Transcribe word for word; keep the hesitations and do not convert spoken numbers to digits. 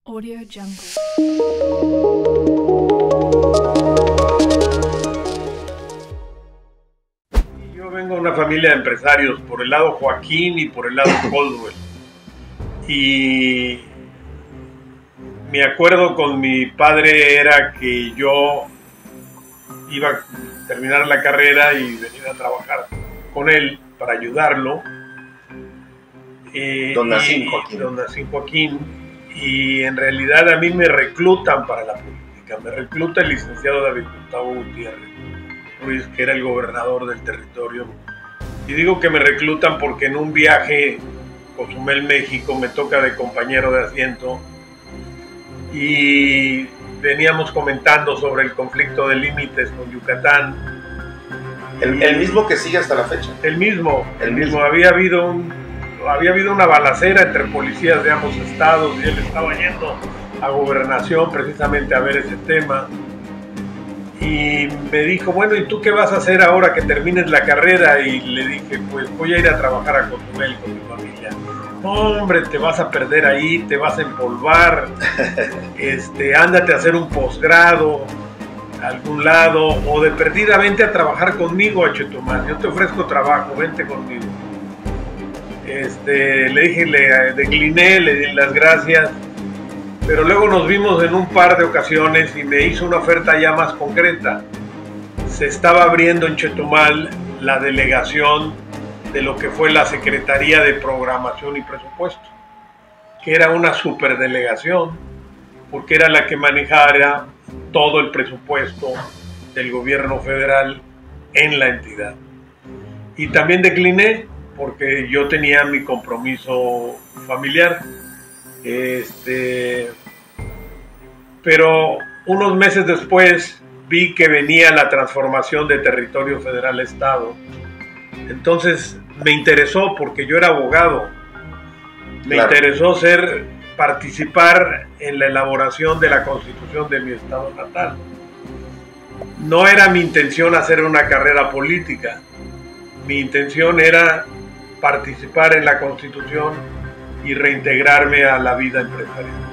Audio Jungle. Yo vengo de una familia de empresarios, por el lado Joaquín y por el lado Caldwell. Y mi acuerdo con mi padre era que yo iba a terminar la carrera y venir a trabajar con él para ayudarlo. Eh, Don Nacín Joaquín. Don Nacín Joaquín. Y en realidad a mí me reclutan para la política. Me recluta el licenciado David Gustavo Gutiérrez Ruiz, que era el gobernador del territorio. Y digo que me reclutan porque en un viaje Cozumel, México, me toca de compañero de asiento y veníamos comentando sobre el conflicto de límites con Yucatán. El, el mismo que sigue hasta la fecha. El mismo, el, el mismo. mismo. Había habido un, había habido una balacera entre policías de ambos estados y él estaba yendo a gobernación precisamente a ver ese tema. Y me dijo, bueno, ¿y tú qué vas a hacer ahora que termines la carrera? Y le dije, pues voy a ir a trabajar a Cozumel con mi familia. No, hombre, te vas a perder ahí, te vas a empolvar, este, ándate a hacer un posgrado a algún lado, o de perdida vente a trabajar conmigo a Chetumal, yo te ofrezco trabajo, vente conmigo. Este, le dije, le decliné, le di las gracias, pero luego nos vimos en un par de ocasiones y me hizo una oferta ya más concreta. Se estaba abriendo en Chetumal la delegación de lo que fue la Secretaría de Programación y Presupuesto, que era una superdelegación, porque era la que manejara todo el presupuesto del gobierno federal en la entidad. Y también decliné, porque yo tenía mi compromiso familiar. Este, pero unos meses después vi que venía la transformación de territorio federal a estado. Entonces me interesó porque yo era abogado. Me Claro. interesó ser, participar en la elaboración de la constitución de mi estado natal. No era mi intención hacer una carrera política. Mi intención era participar en la constitución y reintegrarme a la vida empresarial.